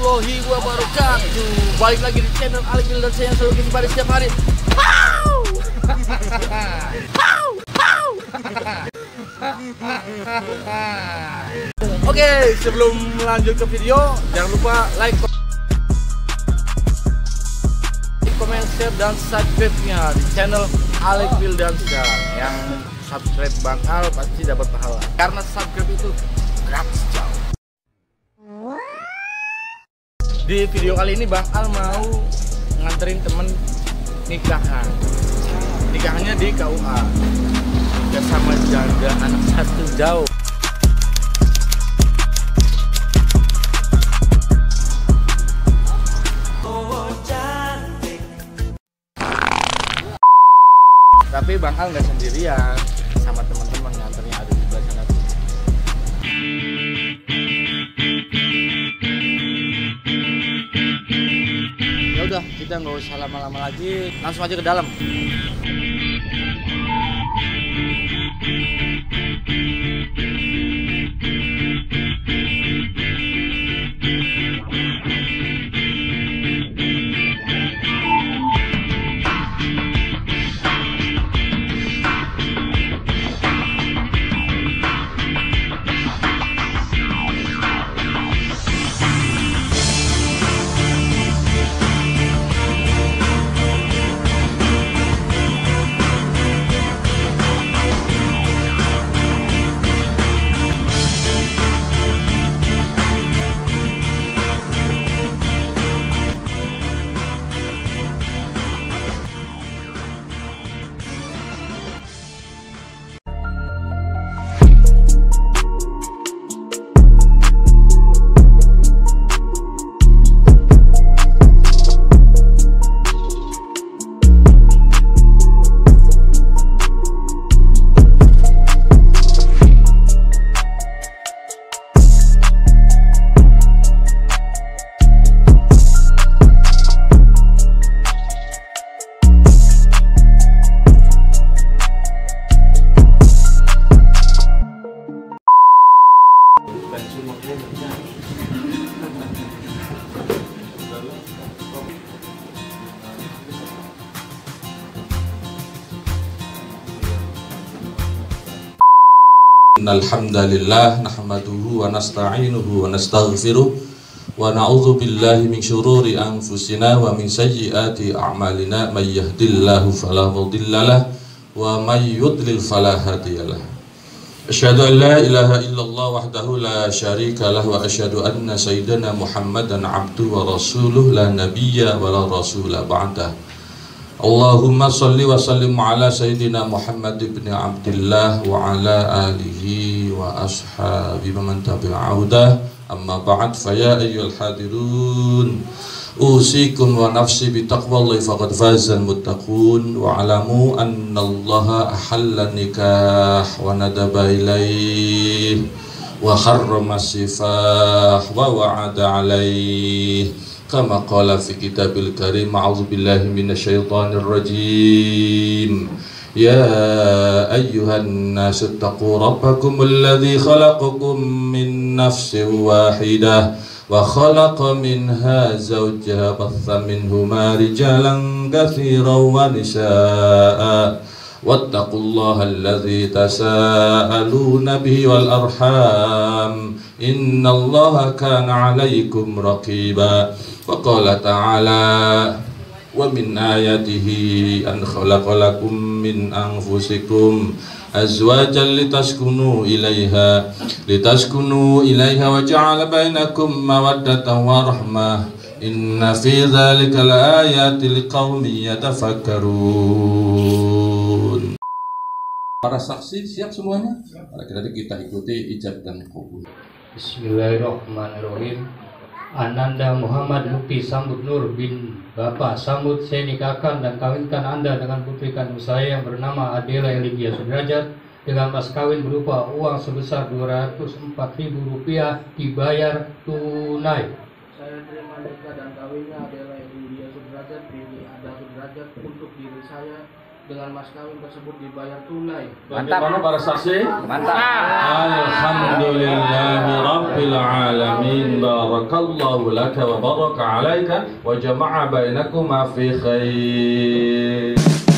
warahmatullahi wabarakatuh. Balik lagi di channel Alif dan saya yang selalu kita pada setiap hari. Oke, sebelum lanjut ke video, jangan lupa like, komen, share, dan subscribe-nya di channel Alif Wildansyah. Yang subscribe Bang Al pasti dapat pahala, karena subscribe itu gratis, coy. Di video kali ini Bang Al mau nganterin temen nikahan. Nikahannya di KUA. Gak sama jaga anak satu jauh. Tapi Bang Al nggak sendirian, sama teman-teman nganternya ada di sebelah sana. Ya udah, kita nggak usah lama-lama lagi, langsung aja ke dalam. Alhamdulillah nahmaduhu wa nasta'inuhu wa nastaghfiruh wa na'udzu billahi min syururi anfusina wa min sayyiati a'malina may yahdihillahu fala mudhillalah wa may yudlil fala hadiyalah. Asyhadu an la ilaha illallah wahdahu la syarika lah wa asyhadu anna sayyidana Muhammadan abduhu wa rasuluh la nabiyya wa la rasula ba'dah. Allahumma salli wa sallim ala Sayyidina Muhammad ibn Abdillah wa ala alihi wa ashabi man tabi'ahudah. Amma ba'd, faya ayyuhal hadirun, usikum wa nafsi bitaqwallahi faqad fazal muttaqun. Wa alamu anna allaha ahalla nikah wa nadaba ilaih wa harrama sifah wa wa'ada alaih kama qala fi kitabil karim. A'udzu billahi minasyaitonir rajim. Ya ayyuhan nas ittaqu rabbakum alladzi khalaqakum min nafsin wahidah wa khalaqa minha zawjaha batha minhuma rijalan katsiran wa nisaa'a wattaqullaha alladzi tasaaluna bihi wal arham innallaha kana 'alaikum raqiba. Wa qala ta'ala wa min ayatihi an khalaqalakum min anfusikum azwajan litaskunu ilaiha wa ja'ala bainakum mawaddatan wa rahmah inna fi dzalika laayatil liqaumin yatafakkarun. Para saksi siap semuanya? Mari kita ikuti ijab dan qabul. Bismillahirrahmanirrahim. Ananda Muhammad Lutfi Samud Nur bin Bapak Samud, saya nikahkan dan kawinkan Anda dengan putri kandung saya yang bernama Adela Eligia Sudrajat dengan mas kawin berupa uang sebesar Rp204.000 dibayar tunai. Saya terima nikah dan kawinnya Adela Eligia Sudrajat binti Ada Sudrajat untuk diri saya dengan mas kawin tersebut dibayar tunai. Bagaimana para saksi? Mantap. Alhamdulillahi rabbil alamin. Barakallahu laka wa baraka alaika wa jama'a bainakuma fi khair.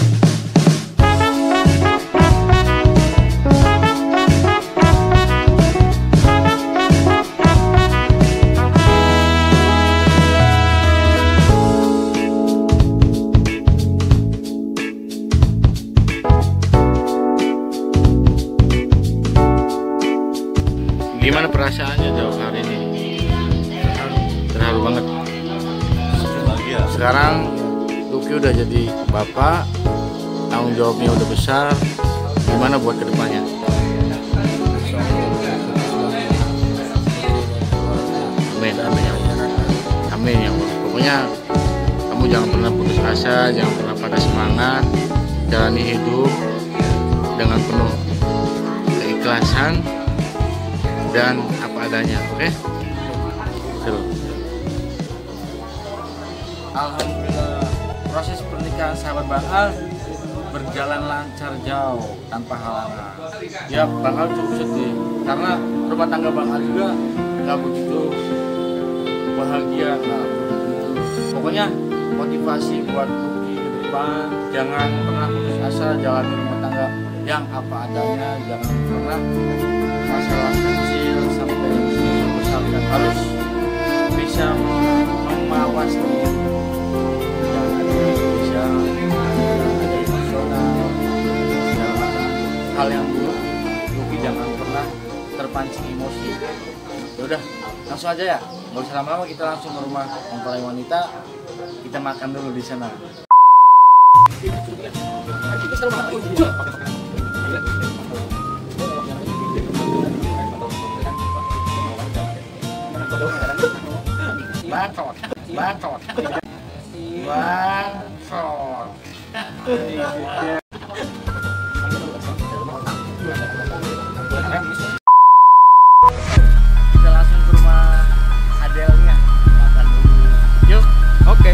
Gimana perasaannya jauh hari ini? Terharu banget. Sekarang Lucky udah jadi bapak, tanggung jawabnya udah besar. Gimana buat kedepannya? Amin, amin ya Allah. Amin ya Allah. Pokoknya kamu jangan pernah putus asa, jangan pernah patah semangat, jalani hidup dengan penuh keikhlasan dan apa adanya, oke? Alhamdulillah, proses pernikahan sahabat Bang Al berjalan lancar jauh tanpa halangan. Ya, Bang Al cukup sedih karena rumah tangga Bang Al juga nggak begitu bahagia, nggak begitu. Pokoknya motivasi buat Lucky ke depan, jangan pernah putus asa, jalani rumah tangga yang apa adanya, jangan pernah masalah kecil sampai yang besar dan harus bisa memawas diri, jangan ada emosional, segala macam hal yang buruk. Lucky jangan pernah terpancing emosi. Yaudah, langsung aja ya, nggak usah lama-lama, kita langsung ke rumah mempelai wanita, kita makan dulu di sana. Bacot, bacot, bacot. Kita langsung ke rumah Adelnya, makan dulu. Yuk, oke.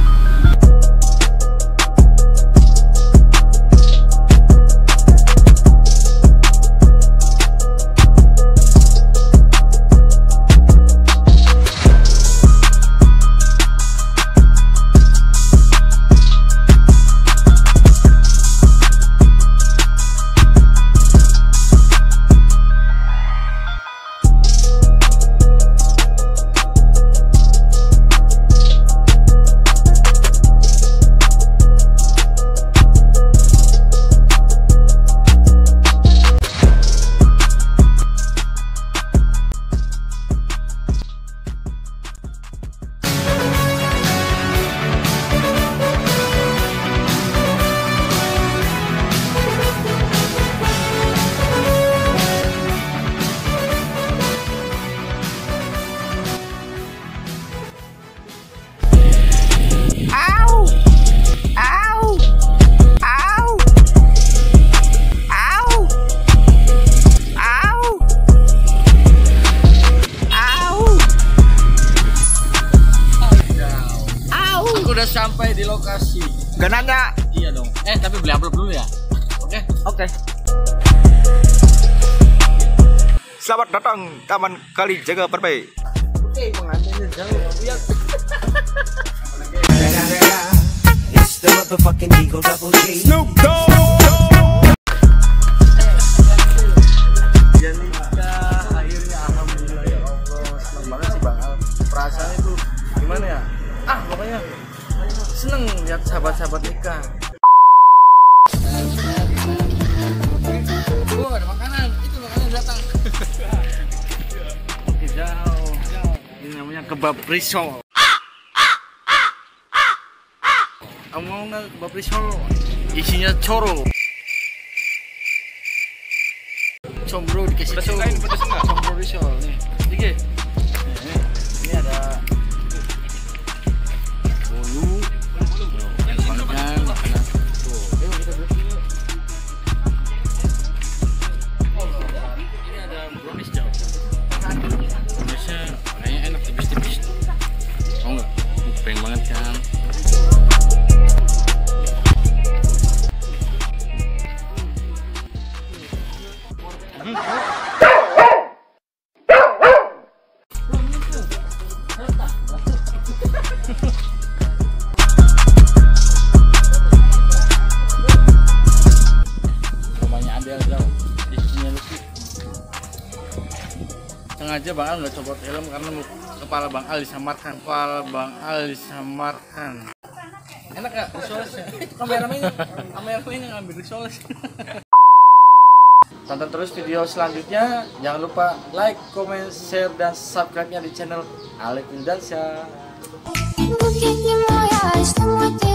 Udah sampai di lokasi. Gak nanya. Iya dong. Tapi beli amplop dulu ya. Oke. Oke. Selamat datang Taman Kalijaga Perbai. Oke, pengantinnya jauh. Lihat. It's the motherfucking Eagle Double G. Snoop Dogg. Ya nikah akhirnya, alhamdulillah ya Allah. Seneng banget sih Bang Al. Perasaannya itu gimana ya? Pokoknya seneng lihat sahabat-sahabat nikah. Oh, ada makanan. Itu makanan datang. Oke, jauh. Ini namanya kebab risol. Kamu mau nggak kebab risol? Isinya coro. Combro dikasih coro. Combro risol nih. Dikit. Ini ada bolu. Makan makanan. Tuh, ayo kita beli. Ini ada brownies jauh. Browniesnya kayaknya enak, tipis-tipis. Mau nggak? Pengen banget kan? Rumahnya Adel jauh, istrinya Lucky. Sengaja Bang Al nggak copot helm karena kepala Bang Al disamarkan. Enak gak visualisnya? Kameramen ngambil visualis. Tonton terus video selanjutnya. Jangan lupa like, comment, share, dan subscribe-nya di channel Alif Indansyah. Look in your eyes,